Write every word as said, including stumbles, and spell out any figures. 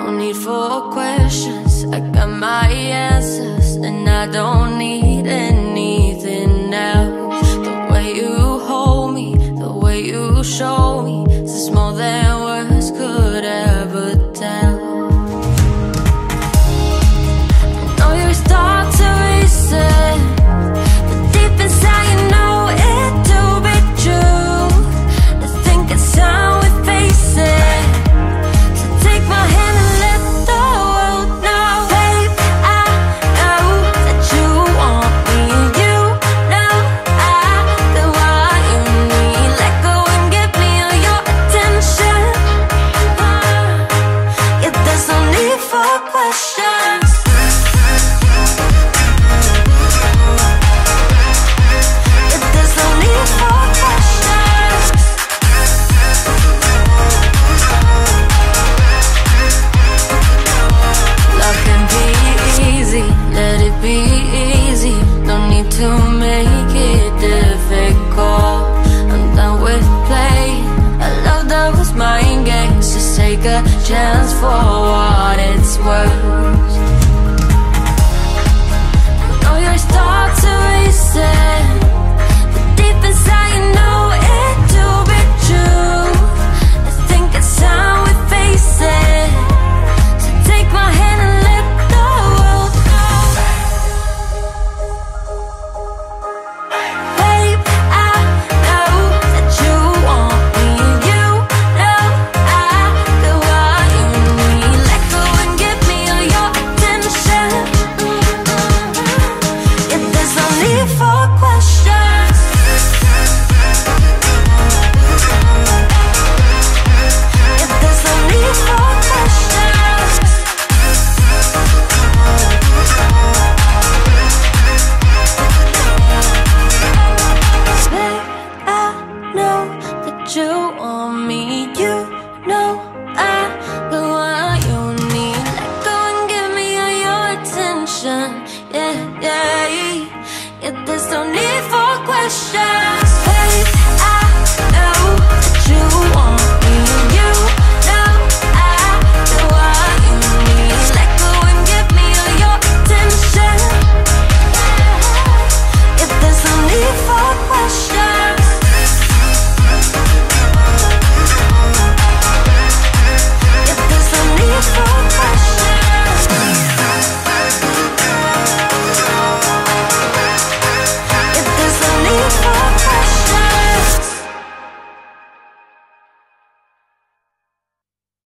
No need for questions, I got my answers, and I don't need anything else. The way you hold me, the way you show me, it's more than words could ever tell. I know you're start to reset, but deep inside you know it to be true. I think it's time we face it. So take my hand and let the world know. Babe, I know that you want me. You know I got what you need. Let go and give me all your attention. Yeah, there's no need for questions. Yeah, there's no need for questions. Love can be easy, let it be easy. No need to make it difficult. I'm done with playing, I love those mind games. Just take a chance for what it's worth. I know you're start to reset,